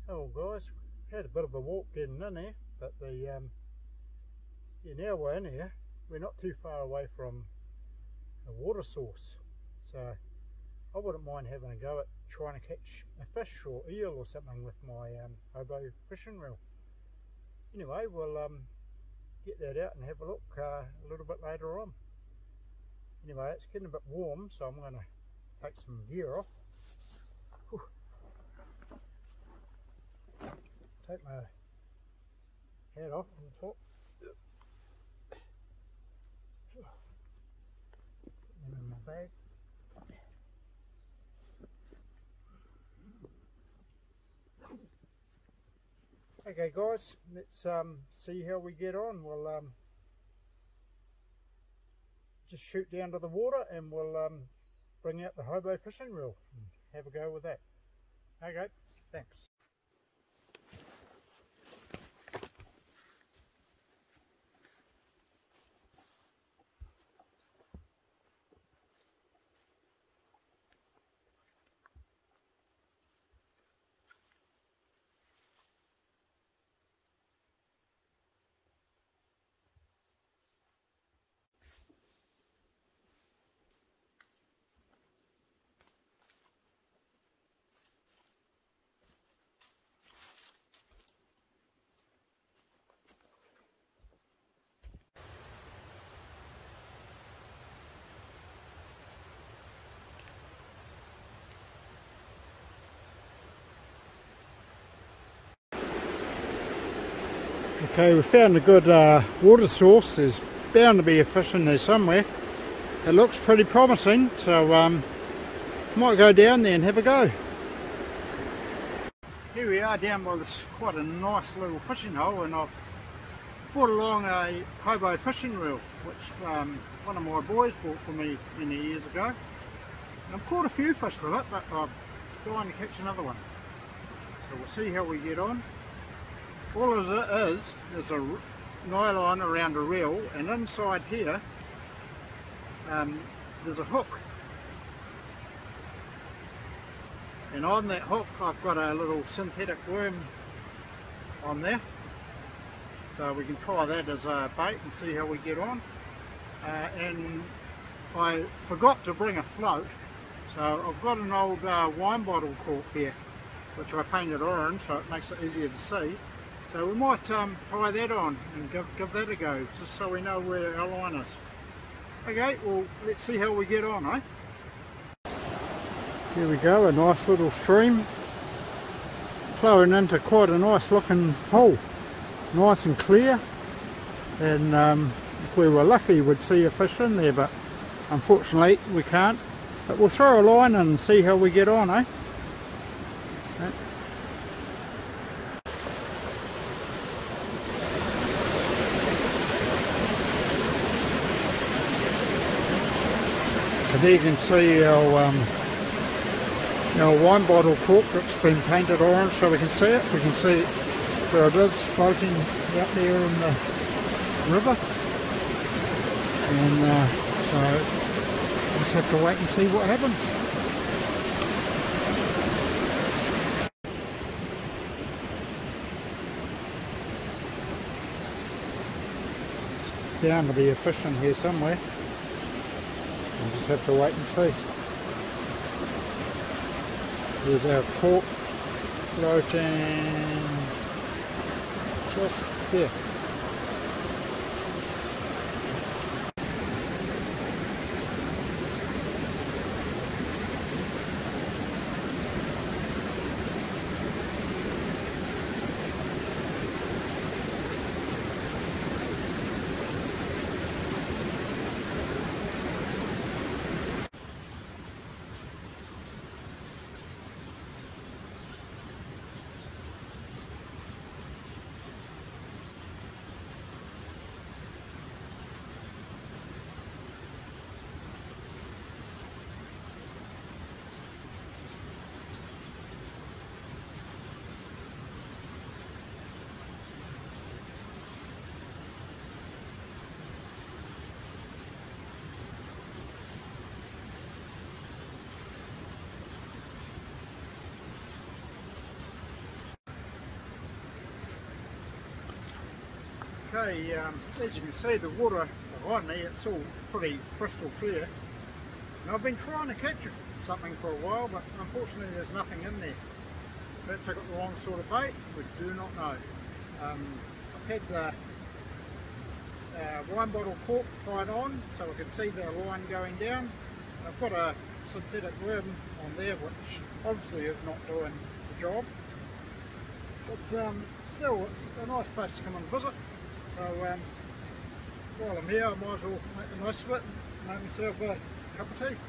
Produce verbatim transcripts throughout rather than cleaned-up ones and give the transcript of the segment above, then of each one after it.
Oh guys, had a bit of a walk getting in here, but the um, yeah, now we're in here. We're not too far away from a water source, so I wouldn't mind having a go at trying to catch a fish or eel or something with my um, Hobo fishing reel. Anyway, we'll um, get that out and have a look uh, a little bit later on. Anyway, it's getting a bit warm, so I'm going to take some gear off. Whew. Take my hat off on top. Put them in my bag. Okay guys, let's um, see how we get on. We'll um, just shoot down to the water and we'll um, bring out the Hobo fishing reel and have a go with that. Okay, thanks. Okay, we found a good uh, water source. There's bound to be a fish in there somewhere. It looks pretty promising, so um, might go down there and have a go. Here we are down by this quite a nice little fishing hole, and I've brought along a Hobo fishing reel, which um, one of my boys bought for me many years ago. And I've caught a few fish with it, but I'm trying to catch another one. So we'll see how we get on. All it is is a nylon around a reel, and inside here um, there's a hook, and on that hook I've got a little synthetic worm on there, so we can try that as a bait and see how we get on. Uh, and I forgot to bring a float, so I've got an old uh, wine bottle cork here which I painted orange so it makes it easier to see. So we might um, try that on and give, give that a go, just so we know where our line is. Okay, well let's see how we get on, eh? Here we go, a nice little stream flowing into quite a nice looking hole. Nice and clear, and um, if we were lucky we'd see a fish in there, but unfortunately we can't. But we'll throw a line in and see how we get on, eh? Okay. So there you can see our, um, our wine bottle cork that's been painted orange so we can see it. We can see where it is floating out there in the river. And uh, so we'll just have to wait and see what happens. Bound to be a fish in here somewhere. We'll just have to wait and see. There's our cork floating just there. Okay, um, as you can see, the water behind me, it's all pretty crystal clear. And I've been trying to catch something for a while, but unfortunately there's nothing in there. Perhaps I got the wrong sort of bait, we do not know. Um, I've had the uh, wine bottle cork tied on so I can see the line going down. I've got a synthetic worm on there which obviously is not doing the job. But um, still, it's a nice place to come and visit. So um, while I'm here, I might as well make the most of it and make myself a cup of tea.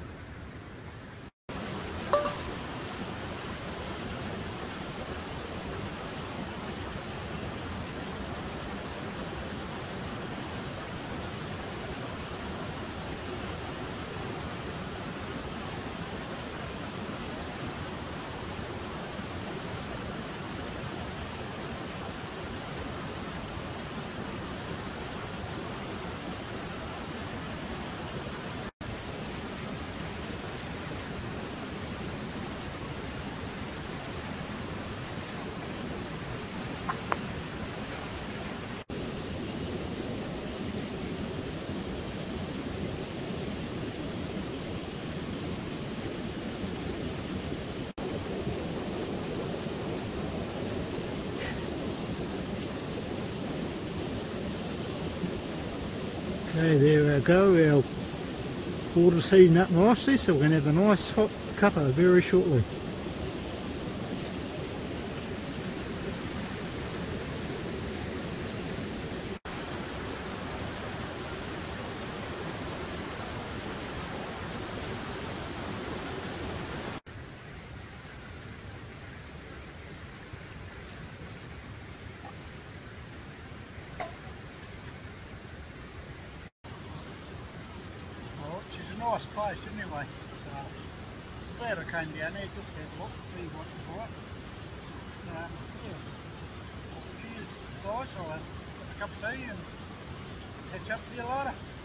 Okay, there we go, our water's heating up nicely, so we're going to have a nice hot cuppa very shortly. Nice place anyway, so glad I came down there just to have a look, see what's right. Um, yeah. Well, cheers guys, I'll have a cup of tea and catch up with you later.